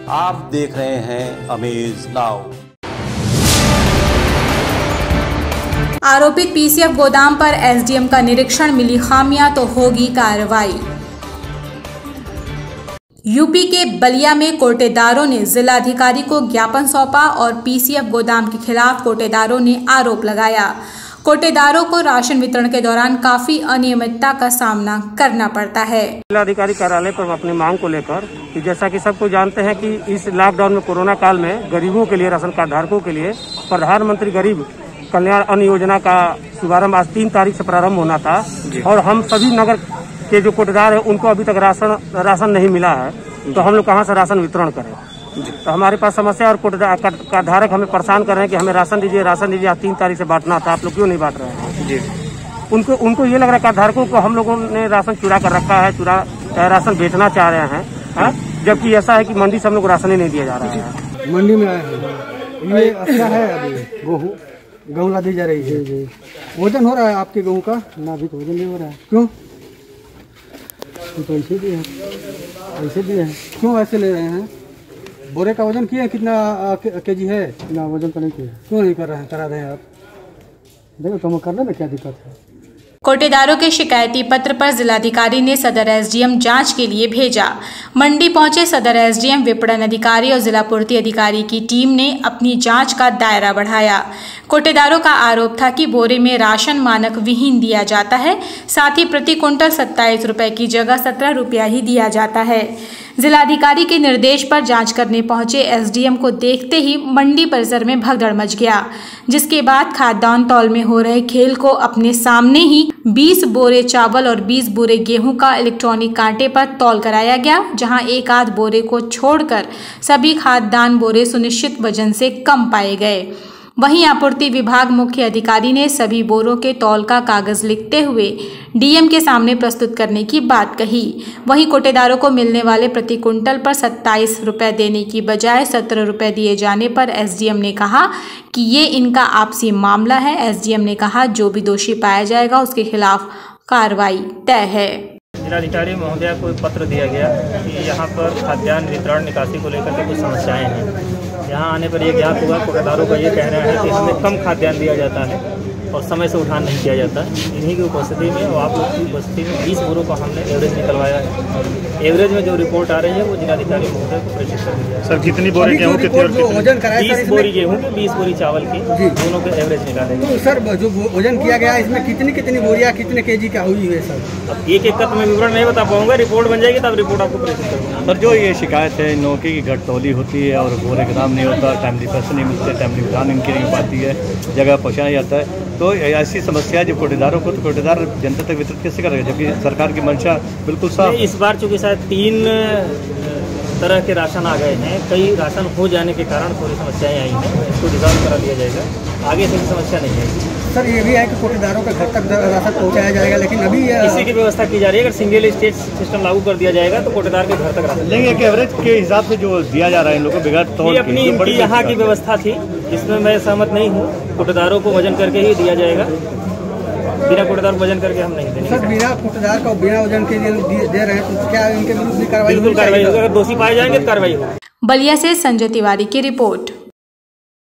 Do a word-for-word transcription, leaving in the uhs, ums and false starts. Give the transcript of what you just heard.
आप देख रहे हैं अमेज नाउ। आरोपित पीसीएफ गोदाम पर एसडीएम का निरीक्षण, मिली खामियां तो होगी कार्रवाई। यूपी के बलिया में कोटेदारों ने जिलाधिकारी को ज्ञापन सौंपा और पीसीएफ गोदाम के खिलाफ कोटेदारों ने आरोप लगाया। कोटेदारों को राशन वितरण के दौरान काफी अनियमितता का सामना करना पड़ता है। जिलाधिकारी कार्यालय पर अपनी मांग को लेकर कि जैसा कि सबको जानते हैं कि इस लॉकडाउन में कोरोना काल में गरीबों के लिए, राशन कार्ड धारकों के लिए प्रधानमंत्री गरीब कल्याण अन्न योजना का शुभारंभ आज तीन तारीख से प्रारंभ होना था और हम सभी नगर के जो कोटेदार है उनको अभी तक राशन राशन नहीं मिला है, तो हम लोग कहाँ से राशन वितरण करें। तो हमारे पास समस्या और कोटेदार कार्ड धारक हमें परेशान कर रहे हैं कि हमें राशन दीजिए राशन दीजिए, आज तीन तारीख से बांटना था, आप लोग क्यों नहीं बांट रहे हैं। जी उनको उनको ये लग रहा है कार्ड धारकों को हम लोगों ने राशन चुरा कर रखा है, चुरा राशन बेचना चाह रहे हैं, है? जबकि ऐसा है कि मंडी से हम लोग राशन ही नहीं दिया जा रहा है। मंडी में आए हैं, ये अच्छा है, अभी गेहूँ गेहूँ ला दी जा रही है। वजन हो रहा है आपके गेहूँ का? ना अभी तो वजन नहीं हो रहा है। क्यों? तो ऐसे भी है, ऐसे भी है, क्यों ऐसे ले रहे हैं? बोरे का वजन किए कितना के जी है? ना वजन का नहीं किया, क्यों नहीं कर रहे हैं? करा दें आप, देखो कम करने में क्या दिक्कत है। कोटेदारों के शिकायती पत्र पर जिलाधिकारी ने सदर एसडीएम जांच के लिए भेजा। मंडी पहुंचे सदर एसडीएम, विपणन अधिकारी और जिला पूर्ति अधिकारी की टीम ने अपनी जांच का दायरा बढ़ाया। कोटेदारों का आरोप था कि बोरे में राशन मानक विहीन दिया जाता है, साथ ही प्रति कुंटल सत्ताईस रुपए की जगह सत्रह रुपया ही दिया जाता है। जिलाधिकारी के निर्देश पर जांच करने पहुंचे एसडीएम को देखते ही मंडी परिसर में भगदड़ मच गया, जिसके बाद खाद्यान्न तौल में हो रहे खेल को अपने सामने ही बीस बोरे चावल और बीस बोरे गेहूं का इलेक्ट्रॉनिक कांटे पर तौल कराया गया, जहां एक आध बोरे को छोड़कर सभी खाद्यान्न बोरे सुनिश्चित वजन से कम पाए गए। वहीं आपूर्ति विभाग मुख्य अधिकारी ने सभी बोरों के तौल का कागज लिखते हुए डीएम के सामने प्रस्तुत करने की बात कही। वहीं कोटेदारों को मिलने वाले प्रति कुंटल पर सत्ताईस रुपए देने की बजाय सत्रह रुपए दिए जाने पर एसडीएम ने कहा कि ये इनका आपसी मामला है। एसडीएम ने कहा जो भी दोषी पाया जाएगा उसके खिलाफ कार्रवाई तय है। जिलाधिकारी महोदया को पत्र दिया गया कि यहाँ पर खाद्यान्न वितरण निकासी को लेकर के कुछ समस्याएं हैं। यहाँ आने पर यह ज्ञात हुआ, कोटेदारों का ये कहना है कि हमें कम खाद्यान्न दिया जाता है और समय से उठान नहीं किया जाता। इन्हीं की उपस्थिति में और आप लोग की उपस्थिति में बीस बोरों का हमने एवरेज निकलवाया है। एवरेज में जो रिपोर्ट आ रही है वो जिलाधिकारी महोदय को प्रेषित कर दिया है। सर कितनी बोरी गेहूँ की? बीस बोरी गेहूँ की, बीस बोरी चावल की, दोनों के एवरेज निकालेंगे। तो सर जो वजन किया गया इसमें कितनी कितनी बोरियाँ कितने के जी का हुई है सर? अब एक एक का मैं विवरण नहीं बता पाऊंगा, रिपोर्ट बन जाएगी तब रिपोर्ट आपको प्रेषित करूँगा। सर जो ये शिकायत है नौकरी की घटतौली होती है और बोरे का दाम नहीं होता, टाइमली पैसे नहीं मिलते, टाइमली भुगतान इनकी नहीं हो पाती है, जगह पहुँचाया जाता है, तो ऐसी समस्या जब कोटेदारों को, तो कोटेदार जनता तक वितरित कैसे करेगा, जबकि सरकार की मंशा बिल्कुल साफ। इस बार चूँकि शायद तीन तरह के राशन आ गए हैं, कई राशन हो जाने के कारण थोड़ी समस्याएं आई हैं, इसको रिजॉल्व करा दिया जाएगा, आगे से समस्या नहीं है। सर ये भी है कि कोटेदारों के घर तक राशन पहुंचाया जाएगा, लेकिन अभी इसी की व्यवस्था की जा रही है। अगर सिंगल स्टेज सिस्टम लागू कर दिया जाएगा तो कोटेदार के घर तक राशन लेकिन एवरेज के हिसाब से जो दिया जा रहा है इन लोगों को बिगड़ तो अपनी इनकी यहाँ की व्यवस्था थी, इसमें मैं सहमत नहीं हूँ। कोटेदारों को वजन करके ही दिया जाएगा, बिना कोटेदार को वजन करके हम नहीं देंगे। सर बिना कोटेदार का बिना वजन के दे रहे हैं तो क्या इनके विरुद्ध कार्रवाई? बिल्कुल कार्रवाई होगी, अगर दोषी पाए जाएंगे तो कार्रवाई होगी। बलिया से संजय तिवारी की रिपोर्ट।